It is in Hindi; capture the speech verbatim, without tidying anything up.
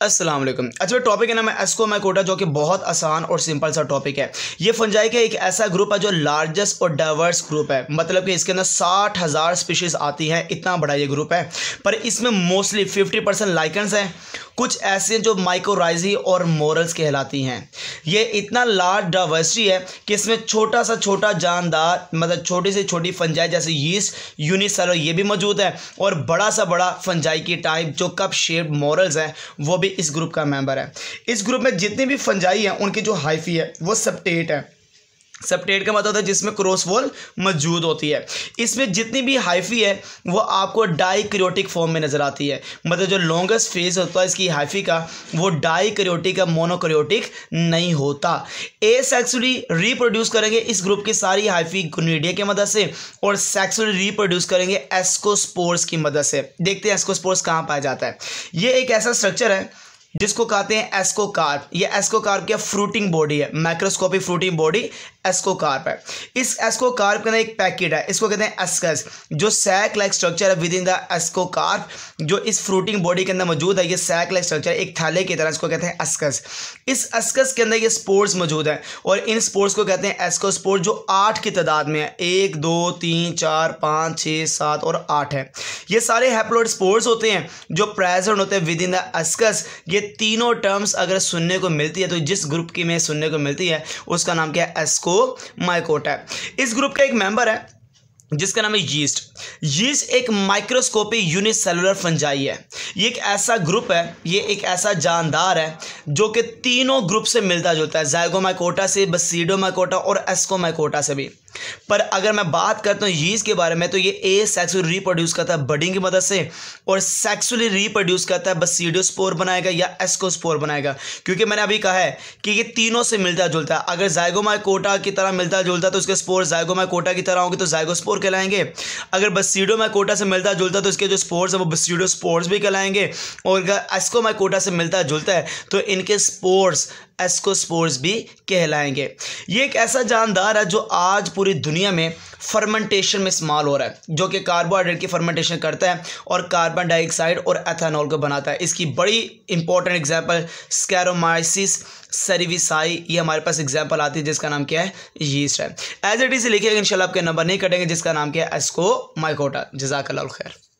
अस्सलाम वालेकुम। अच्छा, टॉपिक है ना मैं एस्कोमाइकोटा, जो कि बहुत आसान और सिंपल सा टॉपिक है। ये फंजाई का एक ऐसा ग्रुप है जो लार्जेस्ट और डाइवर्स ग्रुप है, मतलब कि इसके अंदर साठ हज़ार स्पीशीज़ आती हैं, इतना बड़ा ये ग्रुप है। पर इसमें मोस्टली फिफ्टी परसेंट लाइकेंस हैं, कुछ ऐसे जो माइकोराइजी और मोरल्स कहलाती हैं। ये इतना लार्ज डाइवर्सिटी है कि इसमें छोटा सा छोटा जानदार, मतलब छोटी से छोटी फंजाई जैसे यीस्ट, यूनिसेलुलर ये भी मौजूद है, और बड़ा सा बड़ा फंजाई की टाइप जो कप शेप मोरल्स है वो भी इस ग्रुप का मेंबर है। इस ग्रुप में जितने भी फंजाई हैं उनकी जो हाइफी है वो सेप्टेट है। सेप्टेट का मतलब होता है जिसमें क्रॉस वॉल मौजूद होती है। इसमें जितनी भी हाइफी है वो आपको डाइकैरियोटिक फॉर्म में नज़र आती है, मतलब जो लॉन्गेस्ट फेज होता है इसकी हाइफी का वो डाइकैरियोटिक का, मोनोकैरियोटिक नहीं होता। एसेक्सुअली रिप्रोड्यूस करेंगे इस ग्रुप की सारी हाइफी गोनिडिया की मदद से, और सेक्सुअली रिप्रोड्यूस करेंगे एस्कोस्पोर्स की मदद से। देखते हैं एस्कोस्पोर्स कहाँ पाया जाता है। ये एक ऐसा स्ट्रक्चर है जिसको कहते हैं एस्कोकार्प। ये एस्कोकार्प क्या फ्रूटिंग बॉडी है, माइक्रोस्कोपिक फ्रूटिंग बॉडी एस्कोकार्प है। इस एस्कोकार्प के अंदर एक पैकेट है, इसको कहते हैं एस्कस, जो सैक लाइक स्ट्रक्चर है विद इन द एस्कोकार्प, जो इस फ्रूटिंग बॉडी के अंदर मौजूद है। ये सैक लाइक स्ट्रक्चर एक थैले की तरह, इसको कहते हैं एस्कस। इस एस्कस के अंदर ये स्पोर्स मौजूद है, और इन स्पोर्स को कहते हैं एस्कोस्पोर, जो आठ की तादाद में है। एक, दो, तीन, चार, पाँच, छः, सात और आठ है। ये सारे हैप्लोइड स्पोर्स होते हैं जो प्रेजेंट होते हैं विद इन द एस्कस। ये तीनों टर्म्स अगर सुनने को मिलती है तो जिस ग्रुप की में सुनने को मिलती है उसका नाम क्या है, एस्कोमाइकोटा है। इस ग्रुप का एक मेंबर है जिसका नाम है यीस्ट। यीस्ट एक माइक्रोस्कोपिक यूनिसेलुलर फंजाई है। ये एक ऐसा ग्रुप है, ये एक ऐसा जानदार है जो कि तीनों ग्रुप से मिलता जुलता है, ज़ाइगोमाइकोटा से, बसीडोमाइकोटा और एस्कोमाइकोटा से भी। पर अगर मैं बात करता हूँ यीस्ट के बारे में तो ये ए सेक्सुअली रिप्रोड्यूस करता है बडिंग की मदद से, और सेक्सुअली रिप्रोड्यूस करता है बसीडोस्पोर बनाएगा या एस्कोस्पोर बनाएगा। क्योंकि मैंने अभी कहा है कि ये तीनों से मिलता जुलता है। अगर ज़ाइगोमाइकोटा की तरह मिलता जुलता तो उसके स्पोर ज़ाइगोमाइकोटा की तरह होंगे तो ज़ाइगोस्पोर कहलाएंगे। अगर बसीडोमाइकोटा से मिलता जुलता तो इसके जो स्पोर्स है वो बसीडोस्पोर्स भी कहलाएंगे, और अगर एस्कोमाइकोटा से मिलता जुलता है तो इनके स्पोर्स एस्कोस्पोर्स भी कहलाएंगे। ये एक ऐसा जानदार है जो आज पूरी दुनिया में फर्मेंटेशन में इस्तेमाल हो रहा है, जो कि कार्बोहाइड्रेट की फर्मेंटेशन करता है और कार्बन डाइऑक्साइड और एथेनॉल को बनाता है। इसकी बड़ी इंपॉर्टेंट एग्जांपल स्कैरोमाइसिस सेरेविसाई, ये हमारे पास एग्जांपल आती है जिसका नाम क्या है, यीस्ट है। एज इट इज लिखिएगा, इंशाल्लाह आपके नंबर नहीं कटेंगे, जिसका नाम क्या है, एस्कोमाइकोटा। जज़ाकल्लाह खैर।